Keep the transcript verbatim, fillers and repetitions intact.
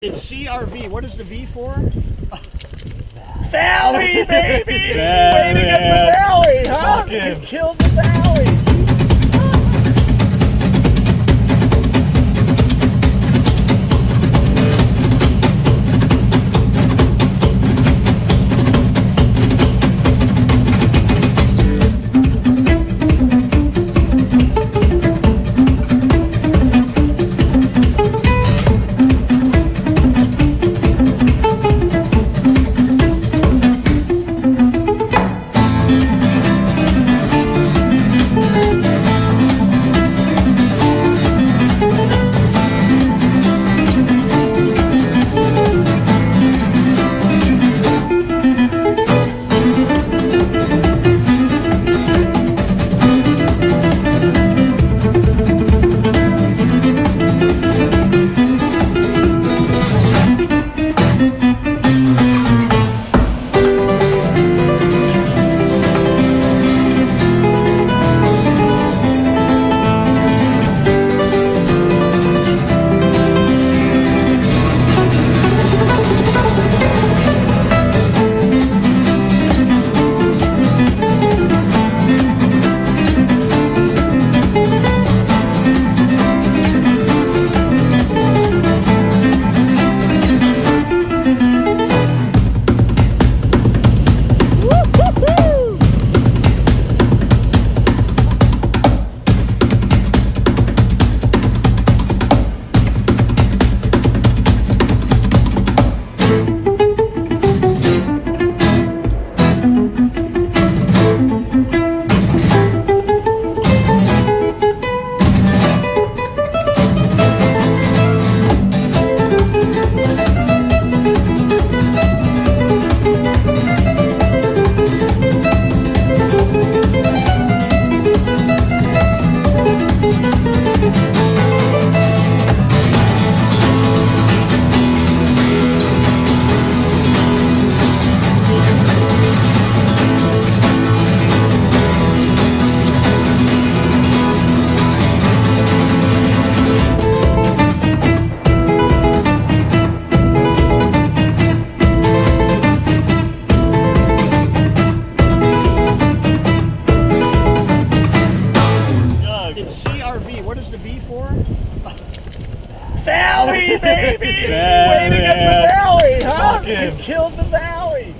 It's C R V. What is the V for? Valley, baby! Way to get the Valley, huh? You killed the Valley! What is the V for? Valley, baby! Way to get the Valley, huh? You killed the Valley!